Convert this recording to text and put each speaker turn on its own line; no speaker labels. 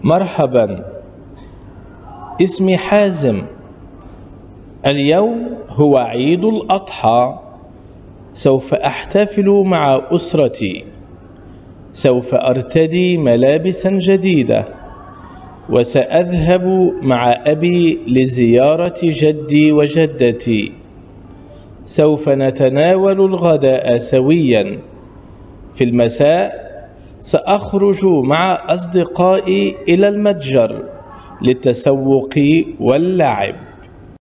مرحبا، اسمي حازم. اليوم هو عيد الأضحى. سوف أحتفل مع أسرتي. سوف أرتدي ملابسا جديدة، وسأذهب مع أبي لزيارة جدي وجدتي. سوف نتناول الغداء سويا. في المساء سأخرج مع أصدقائي إلى المتجر للتسوق واللعب.